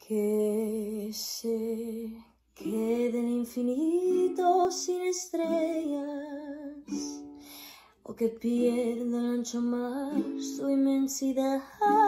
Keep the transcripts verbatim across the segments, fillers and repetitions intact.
Que se quede el infinito sin estrellas, o que pierda el ancho mar su inmensidad,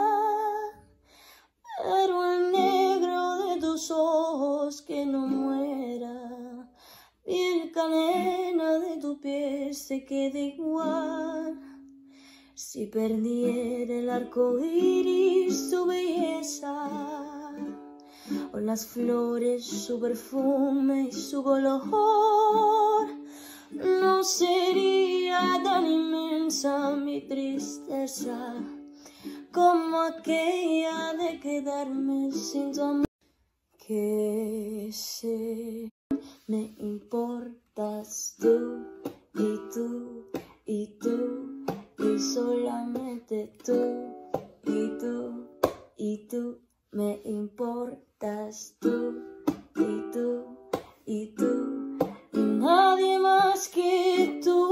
pero el negro de tus ojos que no muera, y el canela de tu piel se quede igual. Si perdiera el arco iris su belleza, o las flores su perfume y su color, no sería tan inmensa mi tristeza como aquella de quedarme sin tu amor. Que sé, me importas tú y tú y tú y solamente tú y tú y tú. Me importas tú y tú y tú y nadie más que tú.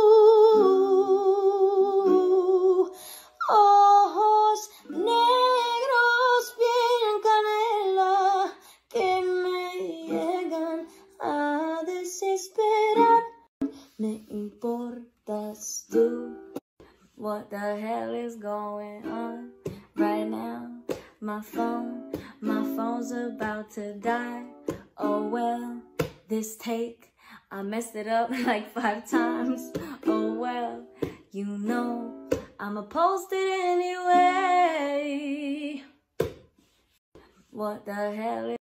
Ojos negros, piel canela que me llegan a desesperar. Me importas tú. What the hell is going on right now? My phone, my phone's about to die. Oh well, this take, I messed it up like five times. Oh well, you know, I'ma post it anyway. What the hell is